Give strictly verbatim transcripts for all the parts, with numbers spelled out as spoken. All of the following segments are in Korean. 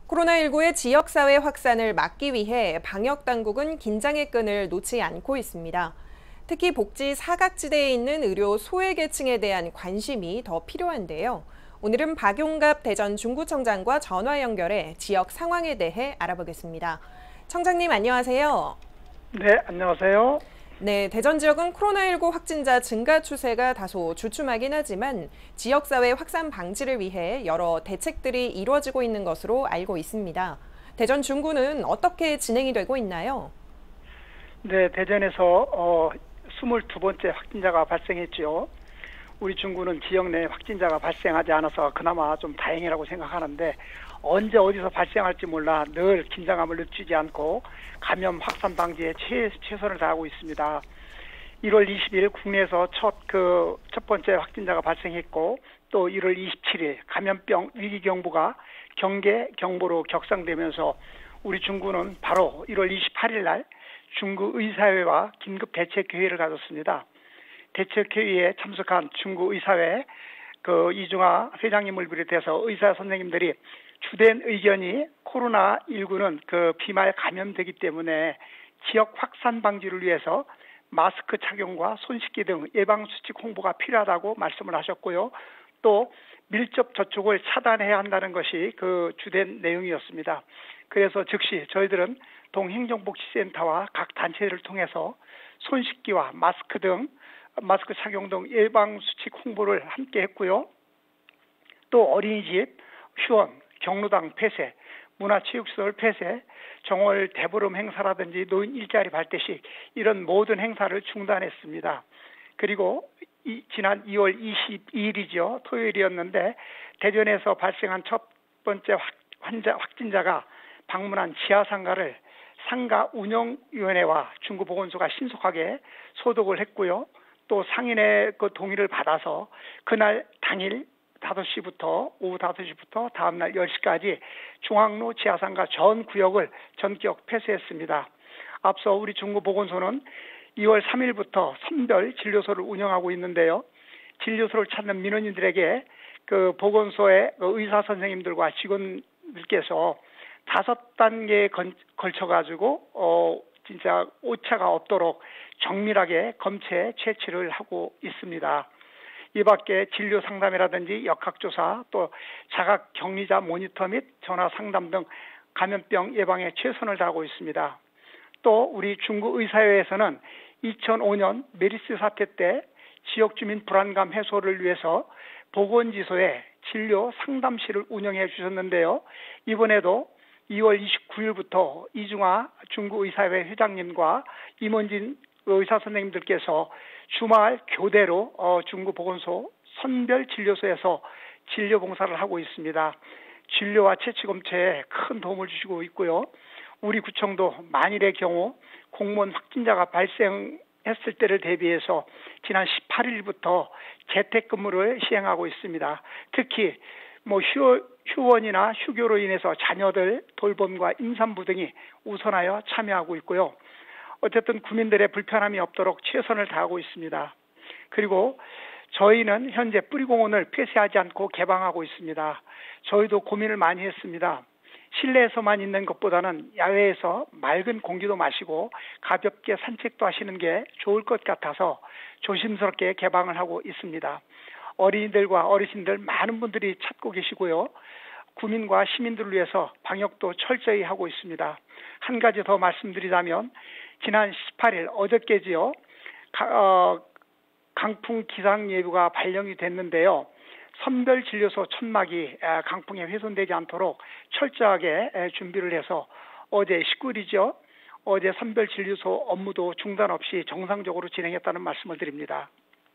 코로나십구의 지역사회 확산을 막기 위해 방역당국은 긴장의 끈을 놓지 않고 있습니다. 특히 복지 사각지대에 있는 의료 소외계층에 대한 관심이 더 필요한데요. 오늘은 박용갑 대전 중구청장과 전화 연결해 지역 상황에 대해 알아보겠습니다. 청장님 안녕하세요. 네, 안녕하세요. 네, 대전 지역은 코로나십구 확진자 증가 추세가 다소 주춤하긴 하지만 지역사회 확산 방지를 위해 여러 대책들이 이루어지고 있는 것으로 알고 있습니다. 대전 중구는 어떻게 진행이 되고 있나요? 네, 대전에서 어, 스물두 번째 확진자가 발생했죠. 우리 중구는 지역 내 확진자가 발생하지 않아서 그나마 좀 다행이라고 생각하는데 언제 어디서 발생할지 몰라 늘 긴장감을 늦추지 않고 감염 확산 방지에 최, 최선을 다하고 있습니다. 일월 이십일 국내에서 첫 그 첫 번째 확진자가 발생했고 또 일월 이십칠일 감염병 위기경보가 경계 경보로 격상되면서 우리 중구는 바로 일월 이십팔일 날 중구 의사회와 긴급 대책회의를 가졌습니다. 대책회의에 참석한 중구 의사회 그 이중하 회장님을 비롯해서 의사 선생님들이 주된 의견이 코로나십구는 그 비말 감염되기 때문에 지역 확산 방지를 위해서 마스크 착용과 손 씻기 등 예방 수칙 홍보가 필요하다고 말씀을 하셨고요. 또 밀접 접촉을 차단해야 한다는 것이 그 주된 내용이었습니다. 그래서 즉시 저희들은 동행정복지센터와 각 단체를 통해서 손 씻기와 마스크 등 마스크 착용 등 예방 수칙 홍보를 함께 했고요. 또 어린이집, 휴원, 경로당 폐쇄, 문화체육시설 폐쇄, 정월 대보름 행사라든지 노인 일자리 발대식 이런 모든 행사를 중단했습니다. 그리고 이, 지난 이월 이십이일이죠. 토요일이었는데 대전에서 발생한 첫 번째 확, 환자, 확진자가 방문한 지하상가를 상가 운영위원회와 중구보건소가 신속하게 소독을 했고요. 또 상인의 그 동의를 받아서 그날 당일 다섯 시부터 오후 다섯 시부터 다음날 열 시까지 중앙로 지하상가 전 구역을 전격 폐쇄했습니다. 앞서 우리 중구보건소는 이월 삼일부터 선별 진료소를 운영하고 있는데요. 진료소를 찾는 민원인들에게 그 보건소의 의사 선생님들과 직원들께서 다섯 단계에 걸쳐가지고 어 진짜 오차가 없도록 정밀하게 검체 채취를 하고 있습니다. 이 밖에 진료 상담이라든지 역학조사 또 자가 격리자 모니터 및 전화 상담 등 감염병 예방에 최선을 다하고 있습니다. 또 우리 중구의사회에서는 이천오년 메르스 사태 때 지역 주민 불안감 해소를 위해서 보건지소에 진료 상담실을 운영해 주셨는데요. 이번에도 이월 이십구일부터 이중하 중구의사회 회장님과 임원진 의사 선생님들께서 주말 교대로 어, 중구보건소 선별진료소에서 진료 봉사를 하고 있습니다. 진료와 채취 검체에 큰 도움을 주시고 있고요. 우리 구청도 만일의 경우 공무원 확진자가 발생했을 때를 대비해서 지난 십팔일부터 재택근무를 시행하고 있습니다. 특히 뭐 휴, 휴원이나 휴교로 인해서 자녀들 돌봄과 임산부 등이 우선하여 참여하고 있고요. 어쨌든 국민들의 불편함이 없도록 최선을 다하고 있습니다. 그리고 저희는 현재 뿌리공원을 폐쇄하지 않고 개방하고 있습니다. 저희도 고민을 많이 했습니다. 실내에서만 있는 것보다는 야외에서 맑은 공기도 마시고 가볍게 산책도 하시는 게 좋을 것 같아서 조심스럽게 개방을 하고 있습니다. 어린이들과 어르신들 많은 분들이 찾고 계시고요. 구민과 시민들을 위해서 방역도 철저히 하고 있습니다. 한 가지 더 말씀드리자면 지난 십팔일 어저께지요. 어, 강풍 기상예보가 발령이 됐는데요. 선별진료소 천막이 강풍에 훼손되지 않도록 철저하게 준비를 해서 어제 십구일이죠. 어제 선별진료소 업무도 중단 없이 정상적으로 진행했다는 말씀을 드립니다.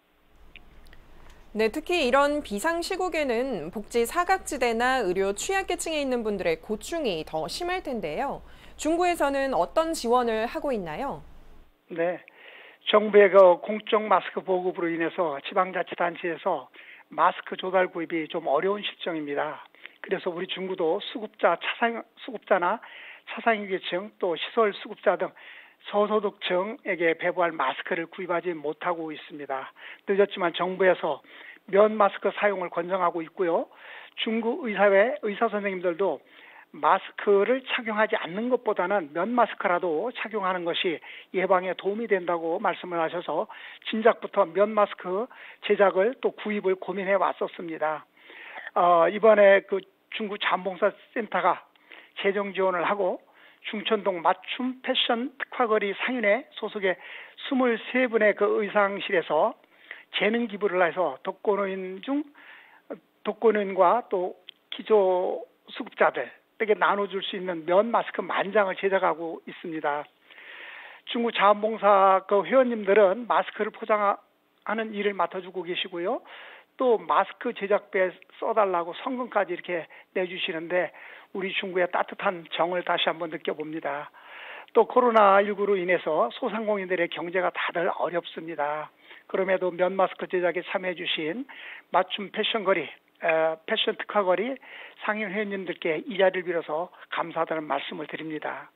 네, 특히 이런 비상시국에는 복지 사각지대나 의료 취약계층에 있는 분들의 고충이 더 심할 텐데요. 중구에서는 어떤 지원을 하고 있나요? 네, 정부의 그 공적 마스크 보급으로 인해서 지방자치단체에서 마스크 조달 구입이 좀 어려운 실정입니다. 그래서 우리 중구도 수급자, 차상, 수급자나 차상위계층 또 시설 수급자 등 저소득층에게 배부할 마스크를 구입하지 못하고 있습니다. 늦었지만 정부에서 면 마스크 사용을 권장하고 있고요. 중구 의사회 의사 선생님들도 마스크를 착용하지 않는 것보다는 면 마스크라도 착용하는 것이 예방에 도움이 된다고 말씀을 하셔서 진작부터 면 마스크 제작을 또 구입을 고민해 왔었습니다. 어, 이번에 그 중구 자원봉사센터가 재정 지원을 하고 중천동 맞춤 패션 특화거리 상인회 소속의 이십삼 분의 그 의상실에서 재능 기부를 해서 독거노인 중 독거노인과 또 기조 수급자들에게 나눠줄 수 있는 면 마스크 만 장을 제작하고 있습니다. 중구 자원봉사 그 회원님들은 마스크를 포장하는 일을 맡아주고 계시고요. 또 마스크 제작비에 써달라고 성금까지 이렇게 내주시는데 우리 중구의 따뜻한 정을 다시 한번 느껴봅니다. 또 코로나십구로 인해서 소상공인들의 경제가 다들 어렵습니다. 그럼에도 면 마스크 제작에 참여해 주신 맞춤 패션거리, 패션 특화거리 상인 회원님들께 이 자리를 빌어서 감사하다는 말씀을 드립니다.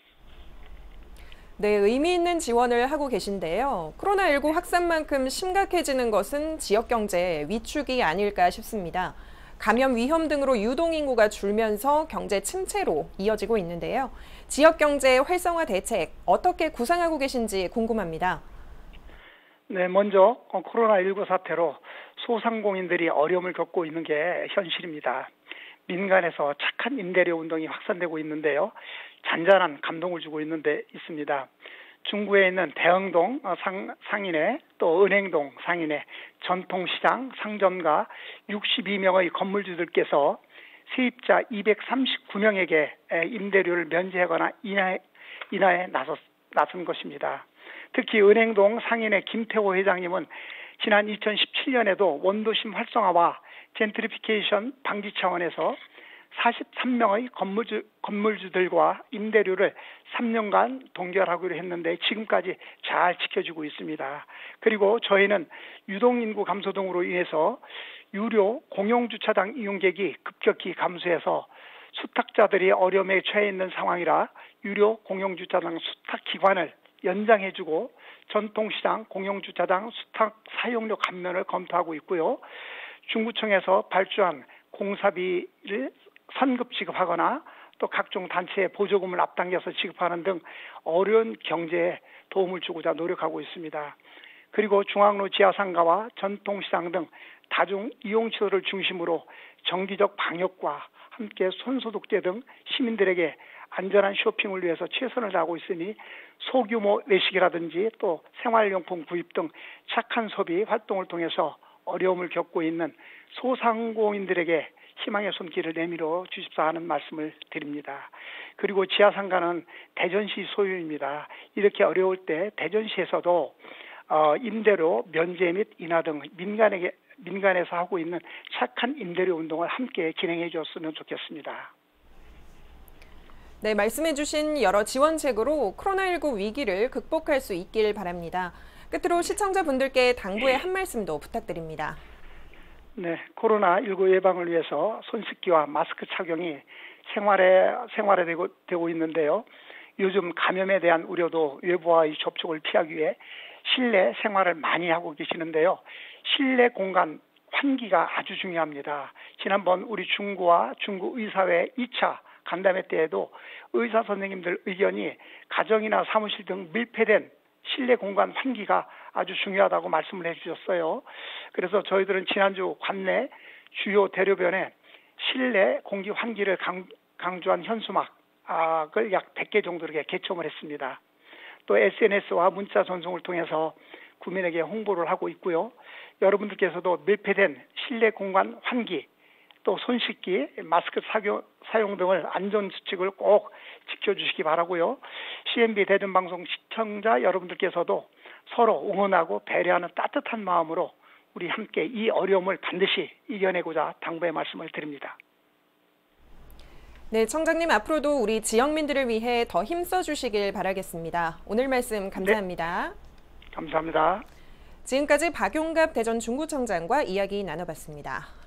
네, 의미 있는 지원을 하고 계신데요. 코로나십구 확산만큼 심각해지는 것은 지역 경제 위축이 아닐까 싶습니다. 감염 위험 등으로 유동인구가 줄면서 경제 침체로 이어지고 있는데요. 지역 경제 활성화 대책 어떻게 구상하고 계신지 궁금합니다. 네, 먼저 코로나십구 사태로 소상공인들이 어려움을 겪고 있는 게 현실입니다. 민간에서 착한 임대료 운동이 확산되고 있는데요. 잔잔한 감동을 주고 있는 데 있습니다. 중구에 있는 대흥동 상, 상인회, 또 은행동 상인회, 전통시장 상점가 육십이 명의 건물주들께서 세입자 이백삼십구 명에게 임대료를 면제하거나 인하에, 인하에 나섰, 나선 것입니다. 특히 은행동 상인회 김태호 회장님은 지난 이천십칠 년에도 원도심 활성화와 젠트리피케이션 방지 차원에서 사십삼 명의 건물주, 건물주들과 임대료를 삼 년간 동결하기로 했는데 지금까지 잘 지켜지고 있습니다. 그리고 저희는 유동인구 감소 등으로 인해서 유료 공용주차장 이용객이 급격히 감소해서 수탁자들이 어려움에 처해 있는 상황이라 유료 공용주차장 수탁기간을 연장해주고 전통시장 공용주차장 수탁 사용료 감면을 검토하고 있고요. 중구청에서 발주한 공사비를 선급 지급하거나 또 각종 단체에 보조금을 앞당겨서 지급하는 등 어려운 경제에 도움을 주고자 노력하고 있습니다. 그리고 중앙로 지하상가와 전통시장 등 다중 이용시설을 중심으로 정기적 방역과 함께 손소독제 등 시민들에게 안전한 쇼핑을 위해서 최선을 다하고 있으니 소규모 외식이라든지 또 생활용품 구입 등 착한 소비 활동을 통해서 어려움을 겪고 있는 소상공인들에게 희망의 손길을 내밀어 주십사 하는 말씀을 드립니다. 그리고 지하상가는 대전시 소유입니다. 이렇게 어려울 때 대전시에서도 어, 임대료 면제 및 인하 등 민간에게, 민간에서 하고 있는 착한 임대료 운동을 함께 진행해 주었으면 좋겠습니다. 네, 말씀해 주신 여러 지원책으로 코로나십구 위기를 극복할 수 있길 바랍니다. 끝으로 시청자분들께 당부의 한 말씀도 부탁드립니다. 네, 코로나십구 예방을 위해서 손 씻기와 마스크 착용이 생활에, 생활화되고 되고 있는데요. 요즘 감염에 대한 우려도 외부와의 접촉을 피하기 위해 실내 생활을 많이 하고 계시는데요. 실내 공간 환기가 아주 중요합니다. 지난번 우리 중구와 중구의사회 이 차 간담회 때에도 의사 선생님들 의견이 가정이나 사무실 등 밀폐된 실내 공간 환기가 아주 중요하다고 말씀을 해주셨어요. 그래서 저희들은 지난주 관내 주요 대로변에 실내 공기 환기를 강, 강조한 현수막을 약 백 개 정도 이렇게 개첨을 했습니다. 또 에스엔에스와 문자 전송을 통해서 국민에게 홍보를 하고 있고요. 여러분들께서도 밀폐된 실내 공간 환기, 또 손 씻기, 마스크 사용, 사용 등을 안전수칙을 꼭 지켜주시기 바라고요. 씨엠비 대전방송 시청자 여러분들께서도 서로 응원하고 배려하는 따뜻한 마음으로 우리 함께 이 어려움을 반드시 이겨내고자 당부의 말씀을 드립니다. 네, 청장님 앞으로도 우리 지역민들을 위해 더 힘써 주시길 바라겠습니다. 오늘 말씀 감사합니다. 네, 감사합니다. 지금까지 박용갑 대전 중구청장과 이야기 나눠봤습니다.